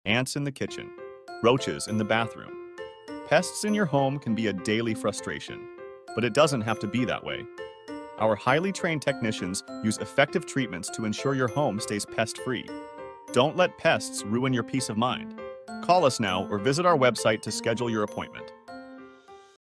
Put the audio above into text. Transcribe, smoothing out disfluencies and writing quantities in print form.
ants in the kitchen, roaches in the bathroom. Pests in your home can be a daily frustration, but it doesn't have to be that way. Our highly trained technicians use effective treatments to ensure your home stays pest-free. Don't let pests ruin your peace of mind. Call us now or visit our website to schedule your appointment.